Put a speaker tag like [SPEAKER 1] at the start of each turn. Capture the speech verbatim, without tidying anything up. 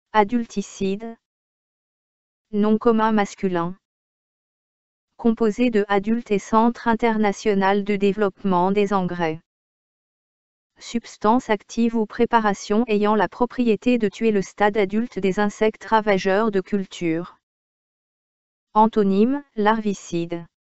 [SPEAKER 1] Adulticide. Nom commun masculin. Composé de adulte et Centre international de développement des engrais. Substance active ou préparation ayant la propriété de tuer le stade adulte des insectes ravageurs de culture. Antonyme, larvicide.